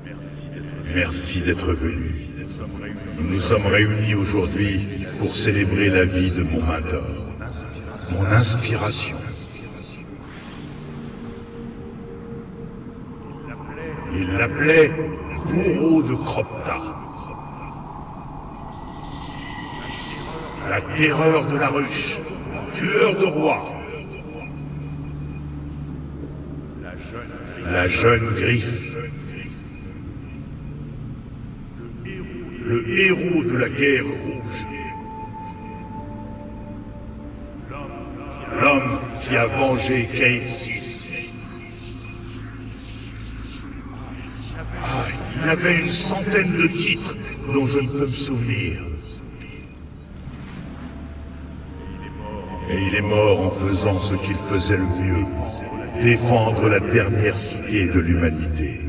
Merci d'être venu. Nous nous sommes réunis aujourd'hui pour célébrer la vie de mon mentor, mon inspiration. Il l'appelait bourreau de Kropta. La terreur de la ruche, tueur de rois. La jeune griffe. Le héros de la guerre rouge. L'homme qui a vengé Cayde VI. Ah, il avait une centaine de titres dont je ne peux me souvenir. Et il est mort en faisant ce qu'il faisait le mieux, défendre la dernière cité de l'humanité.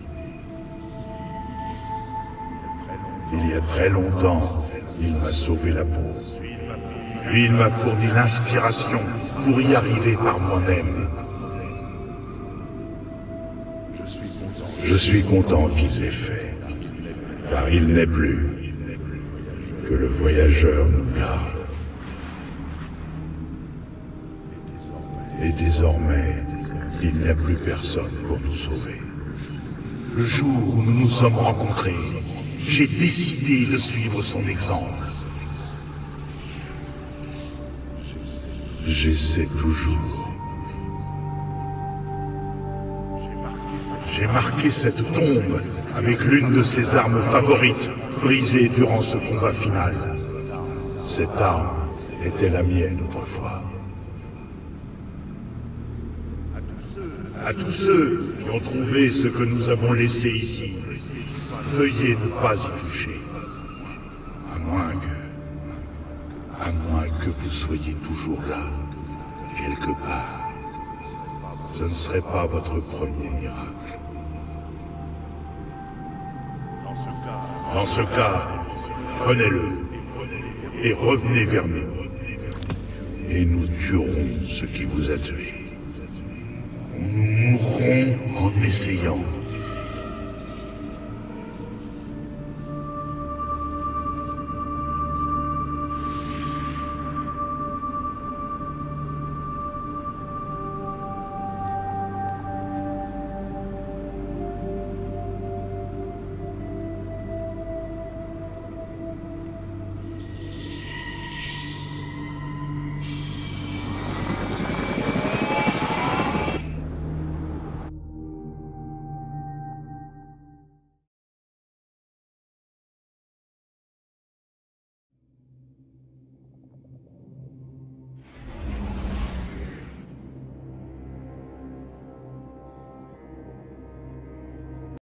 Il y a très longtemps, il m'a sauvé la peau. Puis il m'a fourni l'inspiration pour y arriver par moi-même. Je suis content qu'il l'ait fait, car il n'est plus que le voyageur nous garde. Et désormais, il n'y a plus personne pour nous sauver. Le jour où nous nous sommes rencontrés, j'ai décidé de suivre son exemple. J'essaie toujours. J'ai marqué cette tombe avec l'une de ses armes favorites, brisée durant ce combat final. Cette arme était la mienne autrefois. À tous ceux qui ont trouvé ce que nous avons laissé ici, veuillez ne pas y toucher. À moins que vous soyez toujours là, quelque part. Ce ne serait pas votre premier miracle. Dans ce cas, prenez-le et revenez vers nous. Et nous tuerons ce qui vous a tué. Nous mourrons en essayant.